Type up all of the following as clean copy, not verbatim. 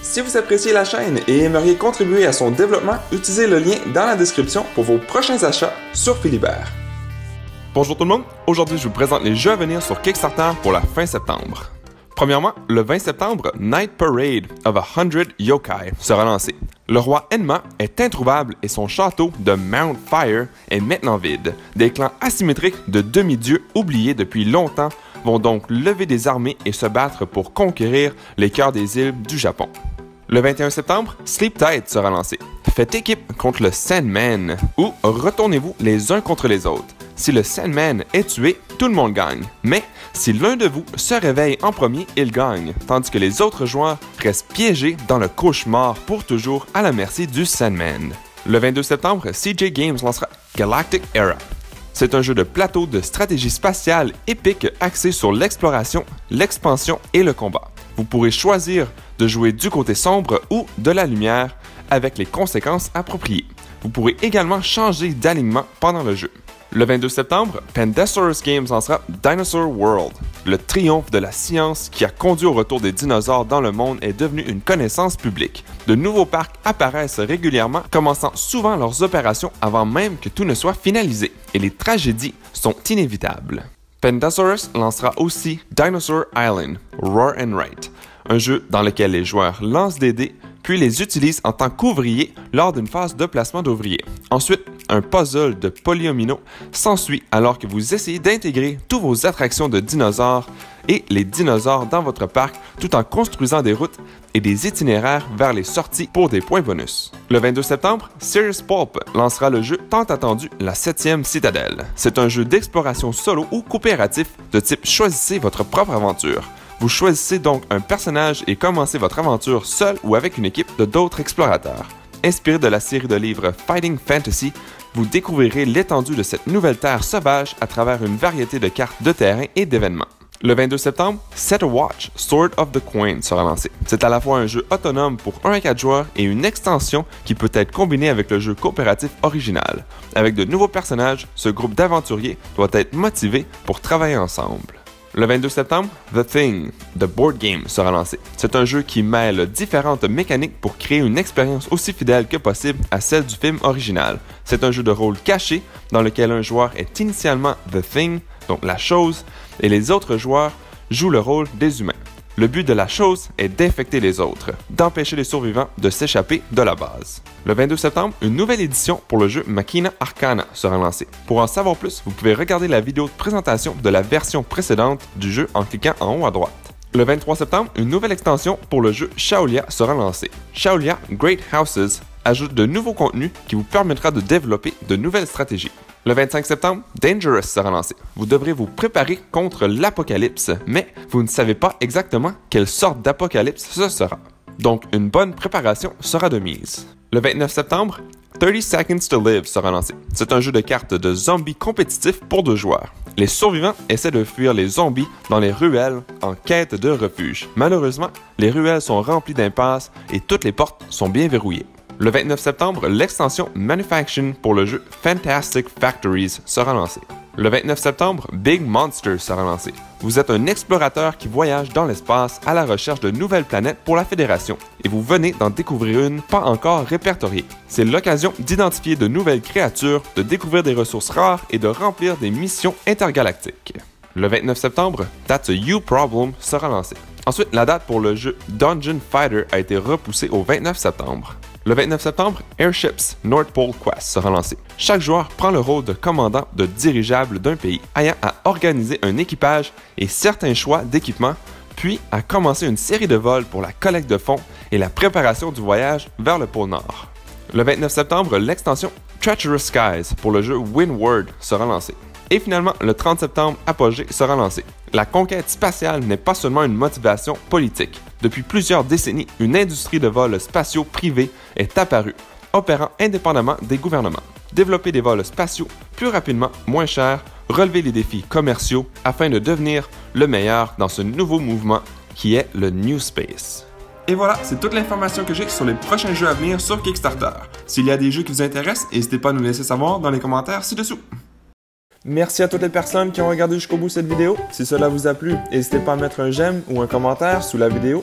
Si vous appréciez la chaîne et aimeriez contribuer à son développement, utilisez le lien dans la description pour vos prochains achats sur Philibert. Bonjour tout le monde, aujourd'hui je vous présente les jeux à venir sur Kickstarter pour la fin septembre. Premièrement, le 20 septembre, Night Parade of 100 Yokai sera lancé. Le roi Enma est introuvable et son château de Mount Fire est maintenant vide. Des clans asymétriques de demi-dieux oubliés depuis longtemps vont donc lever des armées et se battre pour conquérir les cœurs des îles du Japon. Le 21 septembre, Sleep Tide sera lancé. Faites équipe contre le Sandman ou retournez-vous les uns contre les autres. Si le Sandman est tué, tout le monde gagne. Mais si l'un de vous se réveille en premier, il gagne, tandis que les autres joueurs restent piégés dans le cauchemar pour toujours à la merci du Sandman. Le 22 septembre, CJ Games lancera Galactic Era. C'est un jeu de plateau de stratégie spatiale épique axé sur l'exploration, l'expansion et le combat. Vous pourrez choisir de jouer du côté sombre ou de la lumière avec les conséquences appropriées. Vous pourrez également changer d'alignement pendant le jeu. Le 22 septembre, Pandasaurus Games lancera Dinosaur World. Le triomphe de la science qui a conduit au retour des dinosaures dans le monde est devenu une connaissance publique. De nouveaux parcs apparaissent régulièrement, commençant souvent leurs opérations avant même que tout ne soit finalisé, et les tragédies sont inévitables. Pandasaurus lancera aussi Dinosaur Island, Roar and Write, un jeu dans lequel les joueurs lancent des dés puis les utilisent en tant qu'ouvriers lors d'une phase de placement d'ouvriers. Ensuite, un puzzle de polyomino s'ensuit alors que vous essayez d'intégrer tous vos attractions de dinosaures et les dinosaures dans votre parc tout en construisant des routes et des itinéraires vers les sorties pour des points bonus. Le 22 septembre, Serious Pulp lancera le jeu tant attendu La 7e Citadelle. C'est un jeu d'exploration solo ou coopératif de type choisissez votre propre aventure. Vous choisissez donc un personnage et commencez votre aventure seul ou avec une équipe de d'autres explorateurs. Inspiré de la série de livres Fighting Fantasy, vous découvrirez l'étendue de cette nouvelle terre sauvage à travers une variété de cartes de terrain et d'événements. Le 22 septembre, Set a Watch Sword of the Coin sera lancé. C'est à la fois un jeu autonome pour 1 à 4 joueurs et une extension qui peut être combinée avec le jeu coopératif original. Avec de nouveaux personnages, ce groupe d'aventuriers doit être motivé pour travailler ensemble. Le 22 septembre, The Thing, The Board Game sera lancé. C'est un jeu qui mêle différentes mécaniques pour créer une expérience aussi fidèle que possible à celle du film original. C'est un jeu de rôle caché dans lequel un joueur est initialement The Thing, donc la chose, et les autres joueurs jouent le rôle des humains. Le but de la chose est d'infecter les autres, d'empêcher les survivants de s'échapper de la base. Le 22 septembre, une nouvelle édition pour le jeu Machina Arcana sera lancée. Pour en savoir plus, vous pouvez regarder la vidéo de présentation de la version précédente du jeu en cliquant en haut à droite. Le 23 septembre, une nouvelle extension pour le jeu Shaolia sera lancée. Shaolia Great Houses ajoute de nouveaux contenus qui vous permettra de développer de nouvelles stratégies. Le 25 septembre, Dangerous sera lancé. Vous devrez vous préparer contre l'apocalypse, mais vous ne savez pas exactement quelle sorte d'apocalypse ce sera. Donc, une bonne préparation sera de mise. Le 29 septembre, 30 Seconds to Live sera lancé. C'est un jeu de cartes de zombies compétitif pour 2 joueurs. Les survivants essaient de fuir les zombies dans les ruelles en quête de refuge. Malheureusement, les ruelles sont remplies d'impasses et toutes les portes sont bien verrouillées. Le 29 septembre, l'extension Manufacturing pour le jeu Fantastic Factories sera lancée. Le 29 septembre, Big Monster sera lancé. Vous êtes un explorateur qui voyage dans l'espace à la recherche de nouvelles planètes pour la Fédération et vous venez d'en découvrir une pas encore répertoriée. C'est l'occasion d'identifier de nouvelles créatures, de découvrir des ressources rares et de remplir des missions intergalactiques. Le 29 septembre, That's a You Problem sera lancé. Ensuite, la date pour le jeu Dungeon Fighter a été repoussée au 29 septembre. Le 29 septembre, Airships North Pole Quest sera lancé. Chaque joueur prend le rôle de commandant de dirigeable d'un pays, ayant à organiser un équipage et certains choix d'équipement, puis à commencer une série de vols pour la collecte de fonds et la préparation du voyage vers le pôle Nord. Le 29 septembre, l'extension Treacherous Skies pour le jeu Windward sera lancée. Et finalement, le 30 septembre, Apogée sera lancé. La conquête spatiale n'est pas seulement une motivation politique. Depuis plusieurs décennies, une industrie de vols spatiaux privés est apparue, opérant indépendamment des gouvernements. Développer des vols spatiaux plus rapidement, moins chers, relever les défis commerciaux afin de devenir le meilleur dans ce nouveau mouvement qui est le New Space. Et voilà, c'est toute l'information que j'ai sur les prochains jeux à venir sur Kickstarter. S'il y a des jeux qui vous intéressent, n'hésitez pas à nous laisser savoir dans les commentaires ci-dessous. Merci à toutes les personnes qui ont regardé jusqu'au bout cette vidéo. Si cela vous a plu, n'hésitez pas à mettre un j'aime ou un commentaire sous la vidéo.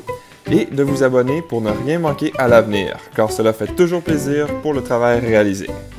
et de vous abonner pour ne rien manquer à l'avenir, car cela fait toujours plaisir pour le travail réalisé.